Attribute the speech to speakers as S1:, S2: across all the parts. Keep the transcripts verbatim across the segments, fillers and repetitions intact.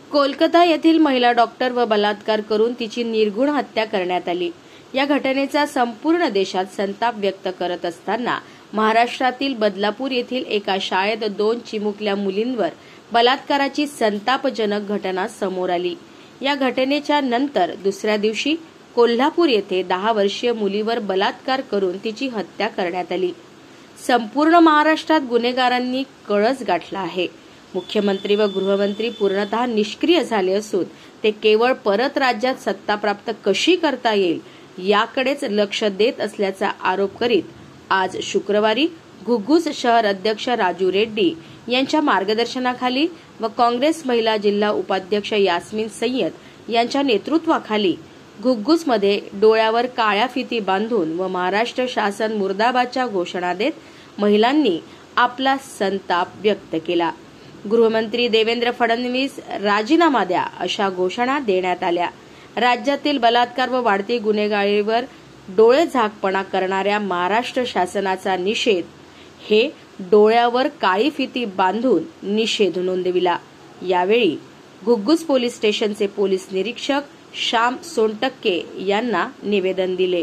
S1: कोलकाता येथील महिला डॉक्टरवर बलात्कार करून तिची निर्घृण हत्या करण्यात आली। या घटनेचा संपूर्ण देशात संताप व्यक्त करत असताना महाराष्ट्रातील बदलापूर येथील एका शाळेत दोन चिमुकल्या मुलींवर बलात्काराची संतापजनक घटना समोर आली। या घटनेच्या नंतर दुसऱ्या दिवशी कोल्हापूर येथे दहा वर्षीय मुलीवर बलात्कार करून तिची हत्या करण्यात आली। संपूर्ण महाराष्ट्रात गुन्हेगारांनी कळस गाठला आहे। मुख्यमंत्री व गृहमंत्री पूर्णतः निष्क्रिय झाले असून ते केवळ परत राज्यात सत्ता प्राप्त कशी करता येईल याकडेच लक्ष देत असल्याचा आरोप करीत आज शुक्रवारी घुग्गुस शहर अध्यक्ष राजू रेड्डी यांच्या मार्गदर्शनाखाली व काँग्रेस महिला जिल्हा उपाध्यक्ष यास्मीन सय्यद यांच्या नेतृत्वाखाली घुग्गुसमध्ये डोळ्यावर काळ्या फिती बांधून व महाराष्ट्र शासन मुर्दाबादच्या घोषणा देत महिलांनी आपला संताप व्यक्त केला। गृहमंत्री देवेंद्र फडणवीस राजीनामा द्या अशा घोषणा देण्यात आल्या। राज्यातील बलात्कार व वाढती गुन्हेगारीवर डोळे झाकपणा करणाऱ्या महाराष्ट्र शासनाचा निषेध हे डोळ्यावर काळी फिती बांधून निषेध नोंदविला। यावेळी घुग्गुस पोलीस स्टेशनचे पोलीस निरीक्षक श्याम सोनटक्के यांना निवेदन दिले।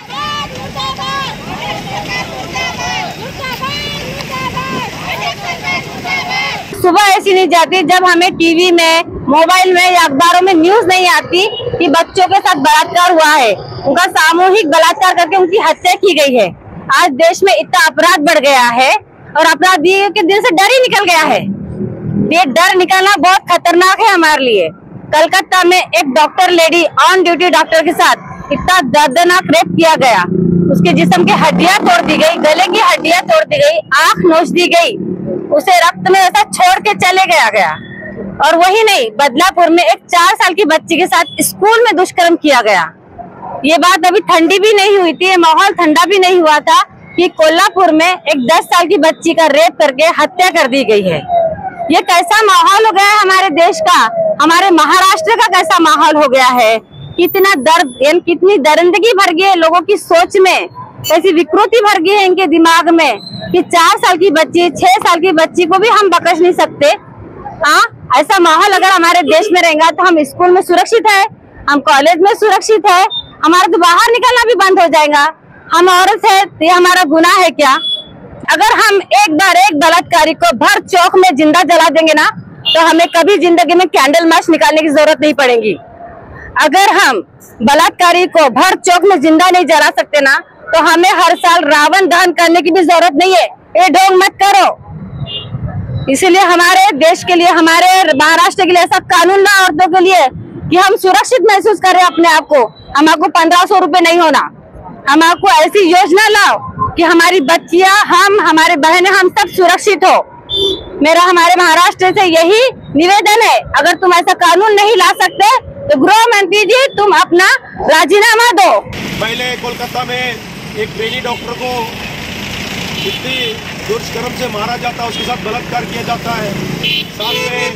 S2: सुबह ऐसी नहीं जाती जब हमें टीवी में, मोबाइल में या अखबारों में न्यूज नहीं आती कि बच्चों के साथ बलात्कार हुआ है, उनका सामूहिक बलात्कार करके उनकी हत्या की गई है। आज देश में इतना अपराध बढ़ गया है और अपराधी के दिल से डर ही निकल गया है। ये डर निकलना बहुत खतरनाक है हमारे लिए। कलकत्ता में एक doctor lady on duty doctor के साथ इतना दर्दनाक रेप किया गया, उसके जिस्म की हड्डियां तोड़ दी गई, गले की हड्डियां तोड़ दी गई, आंख नोच दी गई, उसे रक्त में ऐसा छोड़ के चले गया गया। और वही नहीं, बदलापुर में एक चार साल की बच्ची के साथ स्कूल में दुष्कर्म किया गया। ये बात अभी ठंडी भी नहीं हुई थी, माहौल ठंडा भी नहीं हुआ था कि कोल्हापुर में एक दस साल की बच्ची का रेप करके हत्या कर दी गई है। ये कैसा माहौल हो गया है हमारे देश का, हमारे महाराष्ट्र का कैसा माहौल हो गया है। कितना दर्द, कितनी दरिंदगी भर गई है लोगों की सोच में, कैसी विकृति भर गई है इनके दिमाग में कि चार साल की बच्ची, छह साल की बच्ची को भी हम बख्श नहीं सकते। हाँ, ऐसा माहौल अगर हमारे देश में रहेगा तो हम स्कूल में सुरक्षित है, हम कॉलेज में सुरक्षित है, हमारा तो बाहर निकलना भी बंद हो जाएगा। हम औरत है तो ये हमारा गुनाह है क्या? अगर हम एक बार एक बलात्कारी को भर चौक में जिंदा जला देंगे ना तो हमें कभी जिंदगी में कैंडल मार्च निकालने की जरूरत नहीं पड़ेगी। अगर हम बलात्कारी को भर चौक में जिंदा नहीं जला सकते ना तो हमें हर साल रावण दहन करने की भी जरूरत नहीं है। ये ढोंग मत करो। इसीलिए हमारे देश के लिए, हमारे महाराष्ट्र के लिए ऐसा कानून ना औरतों के लिए कि हम सुरक्षित महसूस करें अपने आप को। हम आपको पंद्रह सौ रुपए नहीं होना, हम आपको ऐसी योजना लाओ कि हमारी बच्चियां, हम, हमारे बहनें, हम सब सुरक्षित हो। मेरा हमारे महाराष्ट्र से यही निवेदन है। अगर तुम ऐसा कानून नहीं ला सकते तो गृह मंत्री जी तुम अपना राजीनामा दो।
S3: पहले कोलकाता में एक ट्रेनी डॉक्टर को इतनी दुष्कर्म से मारा जाता है, उसके साथ बलात्कार किया जाता है। साथ में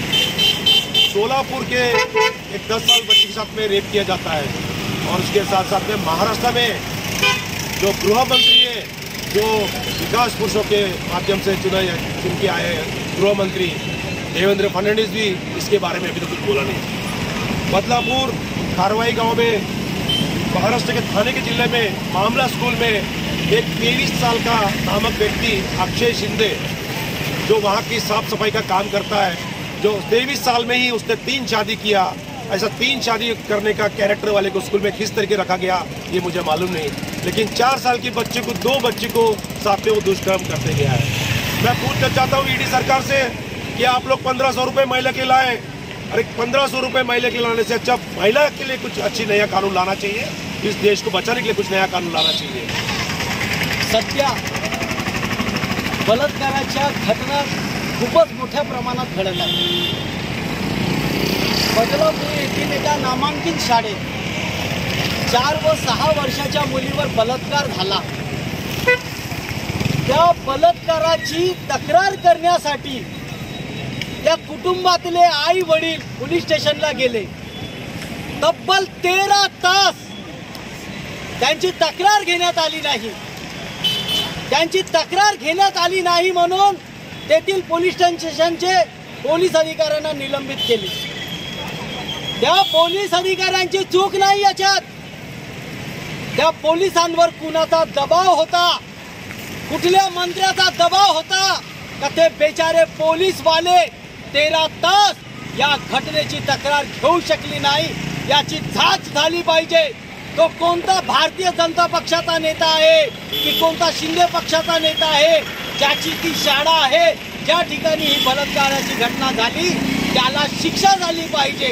S3: सोलापुर के एक दस साल बच्ची के साथ में रेप किया जाता है। और उसके साथ साथ में महाराष्ट्र में जो गृह मंत्री है, जो विकास पुरुषों के माध्यम से चुना चुन के आए गृह मंत्री देवेंद्र फडणवीस भी इसके बारे में अभी तो कुछ बोला नहीं। बदलापुर खारवाई गांव में महाराष्ट्र के थाने के जिले में मामला स्कूल में एक तेईस साल का नामक व्यक्ति अक्षय शिंदे, जो वहाँ की साफ सफाई का काम करता है, जो तेईस साल में ही उसने तीन शादी किया। ऐसा तीन शादी करने का कैरेक्टर वाले को स्कूल में किस तरीके रखा गया ये मुझे मालूम नहीं, लेकिन चार साल की बच्चे को, दो बच्चे को साथ में वो दुष्कर्म करते गया है। मैं पूछना चाहता हूँ ईडी सरकार से कि आप लोग पंद्रह सौ रुपये महिला के लाए, अरे पंद्रह सौ रुपये महिला के लाने से अच्छा महिला के लिए कुछ अच्छी नया कानून लाना चाहिए। इस देश को बचाने के लिए कुछ नया कानून लाना चाहिए।
S4: सध्या बलात्काराच्या घटना खूपच मोठ्या प्रमाणात घडत आहेत। बदलापूर येथील एका नामांकित शाळेत चार व सहा वर्षाच्या मुलीवर बलात्कार झाला। त्या बलात्काराची तक्रार करण्यासाठी त्या कुटुंबातले आई वडील पोलीस स्टेशनला गेले। तब्बल तेरा तास त्यांची तक्रार घेण्यात आली नाही। त्यांची तक्रार घेण्यात आली नाही म्हणून तेथील पोलीस स्टेशनचे पोलीस अधिकाऱ्यांना निलंबित केले। त्या पोलीस अधिकाऱ्यांची चूक नाही याच्यात. त्या पोलिसांवर कुणाचा दबाव होता, कुठल्या मंत्र्याचा दबाव होता का ते बेचारे पोलीसवाले तेरा तास या घटनेची तक्रार घेऊ शकली नाही. याची जांच झाली पाहिजे. तो कोणता भारतीय जनता पक्षाचा नेता आहे की कोणता शिंदे पक्षाचा नेता आहे, ज्याची ती शाळा आहे, ज्या ठिकाणी ही बलात्काराची घटना झाली त्याला शिक्षा झाली पाहिजे.